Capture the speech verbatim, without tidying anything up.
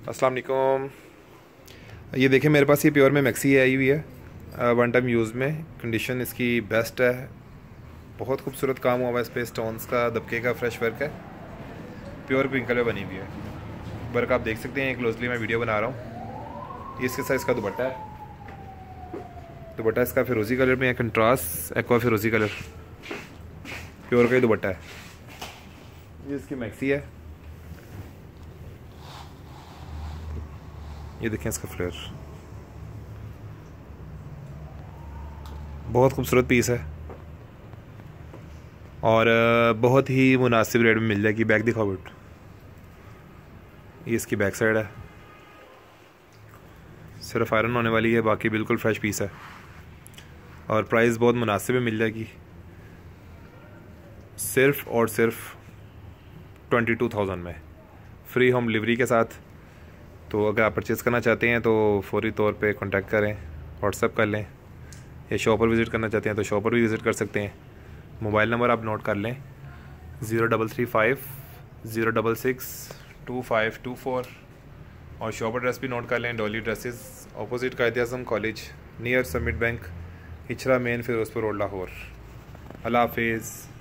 अस्सलाम वालेकुम। ये देखें मेरे पास ये प्योर में मैक्सी आई हुई है, वन टाइम यूज़ में। कंडीशन इसकी बेस्ट है, बहुत खूबसूरत काम हुआ है इस पर, स्टोन्स का, दबके का फ्रेश वर्क है, प्योर पिंक कलर बनी हुई है। वर्क आप देख सकते हैं, क्लोजली मैं वीडियो बना रहा हूँ। ये इसके साथ इसका दुपट्टा है, दुपट्टा इसका फिरोजी कलर में है, कंट्रास्ट एक्वा फिरोजी कलर, प्योर का ही दुपट्टा है। ये इसकी मैक्सी है, ये देखें इसका फ्लेयर, बहुत खूबसूरत पीस है और बहुत ही मुनासिब रेट में मिल जाएगी। बैक दिखाओ बेट, ये इसकी बैक साइड है, सिर्फ आयरन होने वाली है, बाकी बिल्कुल फ्रेश पीस है और प्राइस बहुत मुनासिब में मिल जाएगी, सिर्फ और सिर्फ ट्वेंटी टू थाउजेंड में, फ्री होम डिलीवरी के साथ। तो अगर आप परचेज़ करना चाहते हैं तो फौरी तौर पे कांटेक्ट करें, व्हाट्सएप कर लें, या शॉप पर विज़िट करना चाहते हैं तो शॉप पर भी विज़िट कर सकते हैं। मोबाइल नंबर आप नोट कर लें, zero double three five zero double six two five two four, और शॉप एड्रेस भी नोट कर लें, Dolly dresses, opposite Quaid Azam college, near Summit bank, Ichhra main, Ferozepur road, Lahore. अल्लाह हाफिज़।